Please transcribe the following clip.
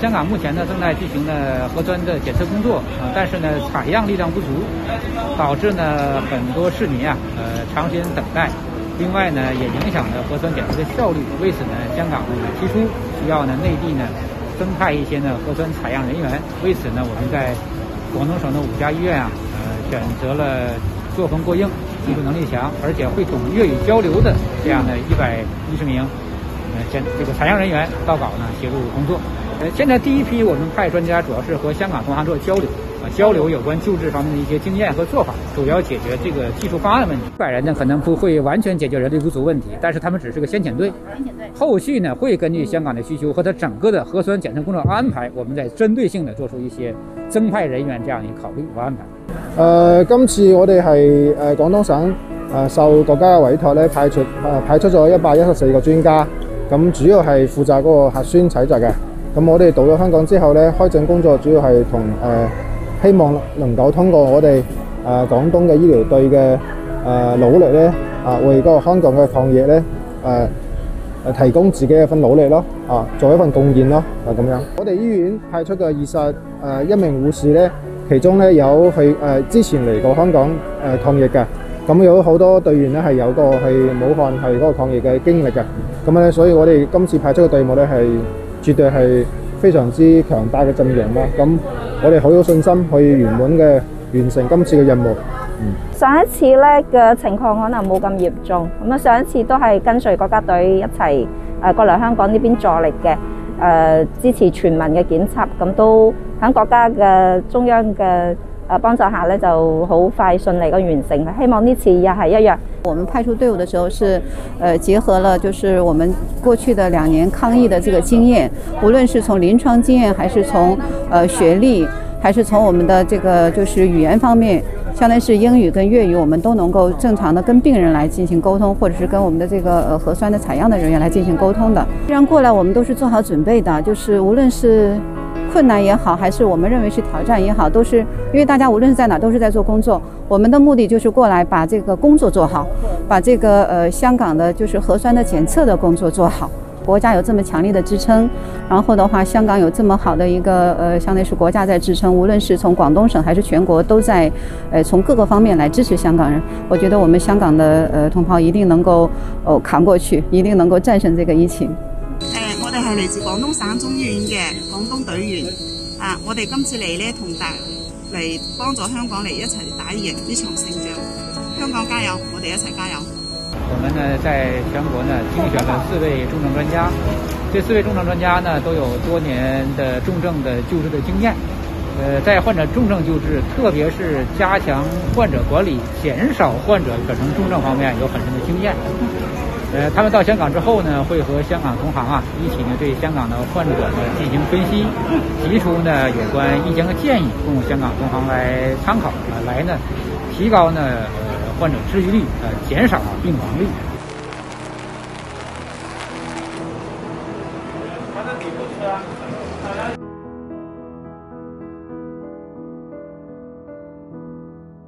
香港目前呢正在进行呢核酸的检测工作但是呢采样力量不足，导致呢很多市民长时间等待。另外呢也影响了核酸检测的效率。为此呢，香港呢提出需要呢内地呢增派一些呢核酸采样人员。为此呢，我们在广东省的5家医院选择了作风过硬、技术能力强，而且会懂粤语交流的这样的110名这个采样人员到岗呢协助工作。现在第一批我们派专家主要是和香港同行做交流有关救治方面的一些经验和做法，主要解决这个技术方案问题。100人呢可能不会完全解决人力不足问题，但是他们只是个先遣队，后续呢会根据香港的需求和它整个的核酸检测工作安排，我们再针对性的做出一些增派人員這樣嘅考慮和安排。 今次我哋係廣東省受國家嘅委託咧，派出咗114個專家，咁主要係負責嗰個核酸採集嘅。咁我哋到咗香港之後咧，開展工作主要係同希望能夠通過我哋廣東嘅醫療隊嘅努力咧，為嗰個香港嘅抗疫咧提供自己嘅一份努力咯，做一份貢獻咯，咁樣。我哋醫院派出嘅21名護士咧，其中咧有係之前嚟過香港抗疫嘅，咁有好多隊員咧係有個係武漢係嗰個抗疫嘅經歷嘅，咁咧所以我哋今次派出嘅隊伍咧係絕對係非常之強大嘅陣容啦。咁我哋好有信心可以圓滿嘅完成今次嘅任務。 上一次咧嘅情況可能冇咁嚴重，咁上一次都係跟隨國家隊一齊過嚟香港呢邊助力嘅，支持全民嘅檢測，咁都喺國家嘅中央嘅幫助下咧就好快順利嘅完成。希望呢次也係一樣。 我們派出隊伍的時候是結合了就是我們過去的2年抗疫的這個經驗，無論是從臨床經驗，還是從學歷，還是從我們的這個就是語言方面，相當於是英語跟粵語，我們都能夠正常的跟病人來進行溝通，或者是跟我們的這個核酸的採樣的人員來進行溝通的。這樣過來我們都是做好準備的，就是無論是困難也好，還是我們認為是挑戰也好，都是因為大家無論是在哪都是在做工作，我們的目的就是過來把這個工作做好，把這個香港的就是核酸的檢測的工作做好。國家有這麼強力的支撐，然後的話香港有這麼好的一個相當於是國家在支撐，無論是從廣東省還是全國都在從各個方面來支持香港人。我覺得我們香港的同胞一定能夠扛過去，一定能夠戰勝這個疫情。 我哋係嚟自廣東省中醫院嘅廣東隊員我哋今次嚟呢同嚟幫助香港嚟一齊打贏呢場勝仗。香港加油，我哋一齊加油。 我們呢在全國呢精選了4位重症專家，這4位重症專家呢都有多年的重症的救治的經驗，在患者重症救治，特別是加強患者管理、減少患者可能重症方面有很深的經驗。他們到香港之後呢，會和香港同行一起呢對香港的患者呢進行分析，提出呢有關意見和建議，供香港同行來參考，來呢提高呢患者治癒率，減少病亡率。